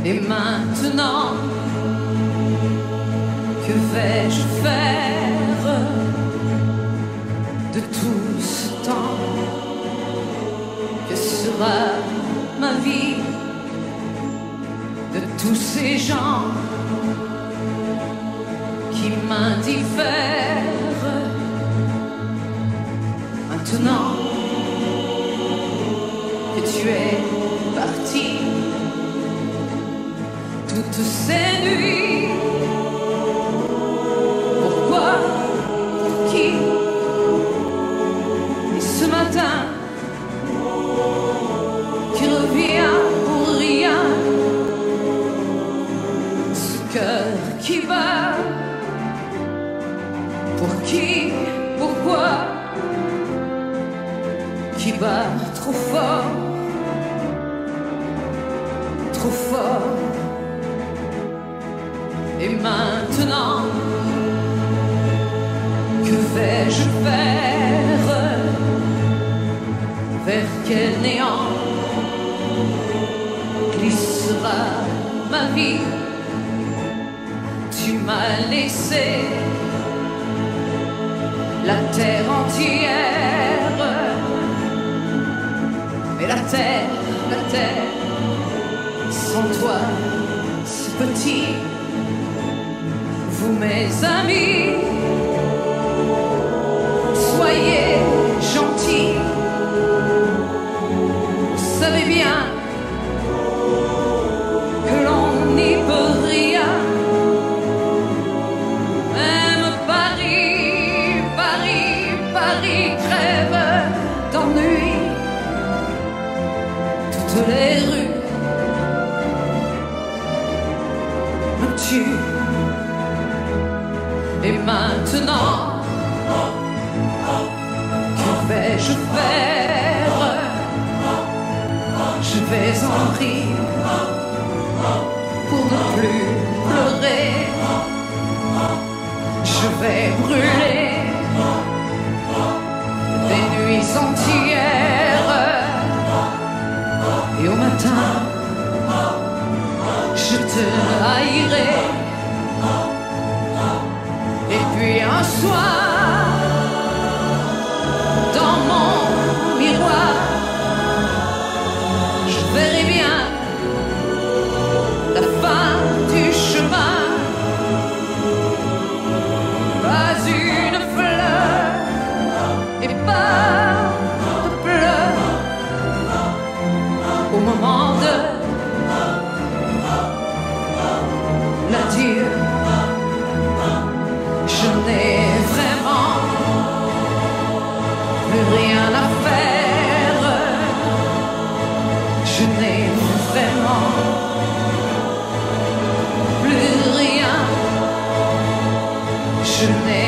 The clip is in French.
Et maintenant, que vais-je faire de tout ce temps? Que sera ma vie de tous ces gens qui m'indiffèrent? Maintenant que tu es parti, toutes ces nuits, pourquoi, pour qui? Et ce matin qui revient pour rien, ce cœur qui bat, pour qui, pourquoi, qui bat trop fort, trop fort. Et maintenant, que vais-je faire? Vers quel néant glissera ma vie? Tu m'as laissé la terre entière. Et la terre, sans toi, c'est petit. Vous, mes amis, soyez gentils. Vous savez bien que l'on n'y peut rien. Même Paris crève d'ennui. Toutes les rues me tuent. Et maintenant, que vais-je faire? Je vais en rire pour ne plus pleurer. Je vais brûler des nuits entières. Et au matin, je te haïrai. Et puis un soir, dans mon miroir, je verrai bien la fin du chemin. Pas une fleur et pas de pleurs au moment de l'adieu. Je n'ai vraiment plus rien à faire. Je n'ai vraiment plus rien. Je n'ai